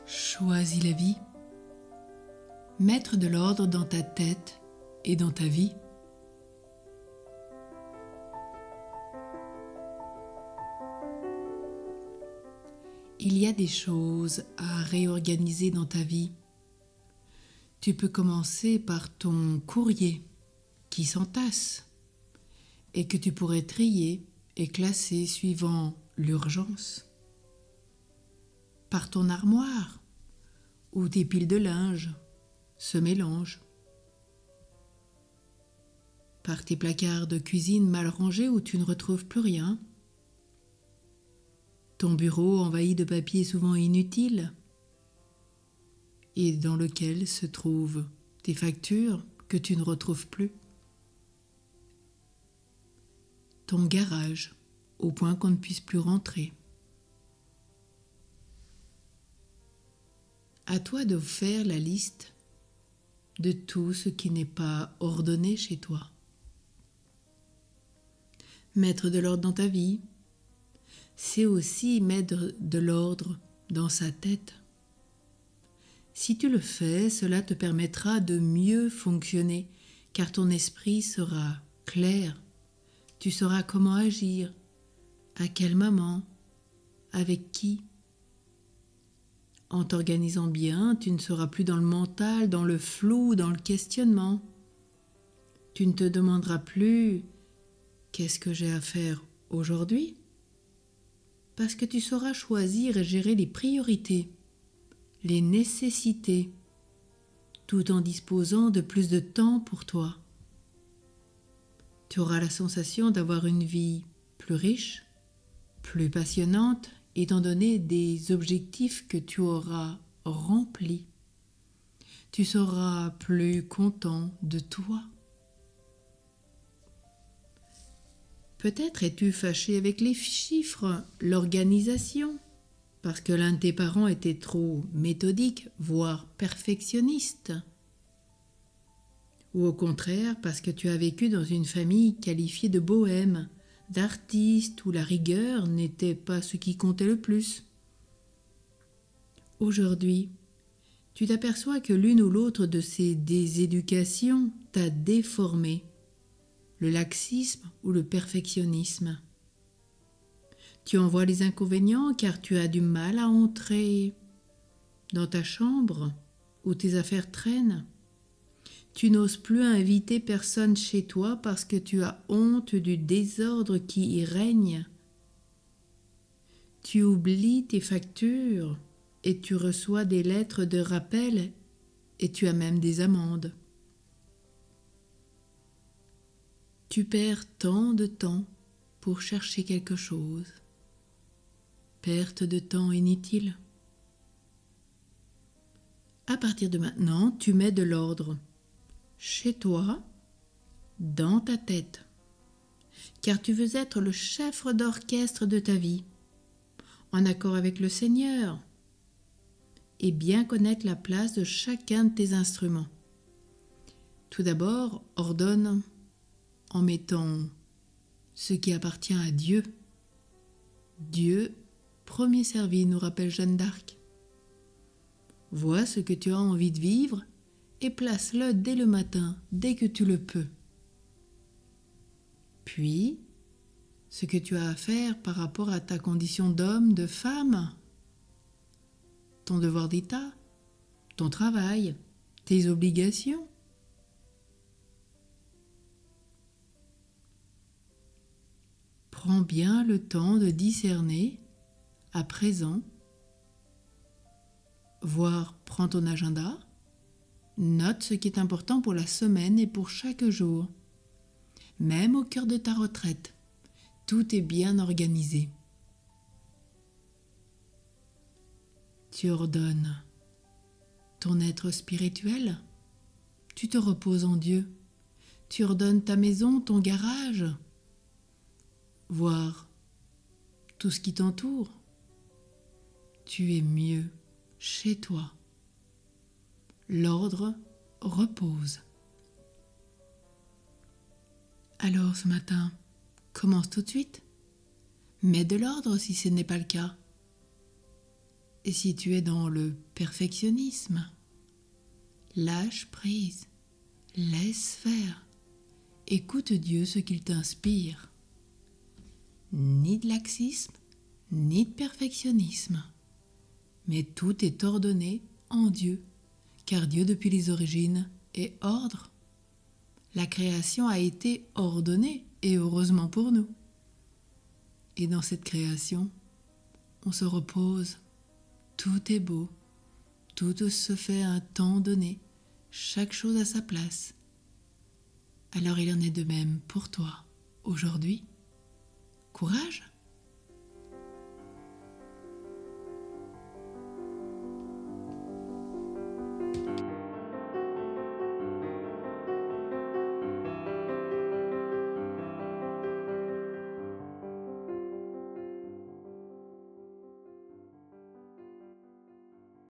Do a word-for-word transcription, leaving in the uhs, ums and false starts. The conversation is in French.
Choisis la vie. Mettre de l'ordre dans ta tête et dans ta vie. Il y a des choses à réorganiser dans ta vie. Tu peux commencer par ton courrier qui s'entasse et que tu pourrais trier et classer suivant l'urgence. Par ton armoire où tes piles de linge se mélangent. Par tes placards de cuisine mal rangés où tu ne retrouves plus rien. Ton bureau envahi de papiers souvent inutiles et dans lequel se trouvent tes factures que tu ne retrouves plus. Ton garage au point qu'on ne puisse plus rentrer. À toi de faire la liste de tout ce qui n'est pas ordonné chez toi. Mettre de l'ordre dans ta vie, c'est aussi mettre de l'ordre dans sa tête. Si tu le fais, cela te permettra de mieux fonctionner, car ton esprit sera clair. Tu sauras comment agir, à quel moment, avec qui. En t'organisant bien, tu ne seras plus dans le mental, dans le flou, dans le questionnement. Tu ne te demanderas plus « qu'est-ce que j'ai à faire aujourd'hui ?» parce que tu sauras choisir et gérer les priorités, les nécessités, tout en disposant de plus de temps pour toi. Tu auras la sensation d'avoir une vie plus riche, plus passionnante, étant donné des objectifs que tu auras remplis. Tu seras plus content de toi. Peut-être es-tu fâché avec les chiffres, l'organisation, parce que l'un de tes parents était trop méthodique, voire perfectionniste. Ou au contraire, parce que tu as vécu dans une famille qualifiée de bohème, d'artiste, où la rigueur n'était pas ce qui comptait le plus. Aujourd'hui, tu t'aperçois que l'une ou l'autre de ces déséducations t'a déformé, le laxisme ou le perfectionnisme. Tu en vois les inconvénients car tu as du mal à entrer dans ta chambre où tes affaires traînent. Tu n'oses plus inviter personne chez toi parce que tu as honte du désordre qui y règne. Tu oublies tes factures et tu reçois des lettres de rappel et tu as même des amendes. Tu perds tant de temps pour chercher quelque chose. Perte de temps inutile. À partir de maintenant, tu mets de l'ordre chez toi, dans ta tête, car tu veux être le chef d'orchestre de ta vie, en accord avec le Seigneur, et bien connaître la place de chacun de tes instruments. Tout d'abord, ordonne en mettant ce qui appartient à Dieu. Dieu, premier servi, nous rappelle Jeanne d'Arc. Vois ce que tu as envie de vivre et place-le dès le matin, dès que tu le peux. Puis, ce que tu as à faire par rapport à ta condition d'homme, de femme, ton devoir d'état, ton travail, tes obligations. Prends bien le temps de discerner à présent, voire prends ton agenda, note ce qui est important pour la semaine et pour chaque jour. Même au cœur de ta retraite, tout est bien organisé. Tu ordonnes ton être spirituel, tu te reposes en Dieu, tu ordonnes ta maison, ton garage, voire tout ce qui t'entoure. Tu es mieux chez toi. L'ordre repose. Alors ce matin, commence tout de suite. Mets de l'ordre si ce n'est pas le cas. Et si tu es dans le perfectionnisme, lâche prise, laisse faire, écoute Dieu ce qu'il t'inspire. Ni de laxisme, ni de perfectionnisme, mais tout est ordonné en Dieu, car Dieu depuis les origines est ordre. La création a été ordonnée, et heureusement pour nous. Et dans cette création, on se repose, tout est beau, tout se fait à un temps donné, chaque chose à sa place. Alors il en est de même pour toi, aujourd'hui. Courage!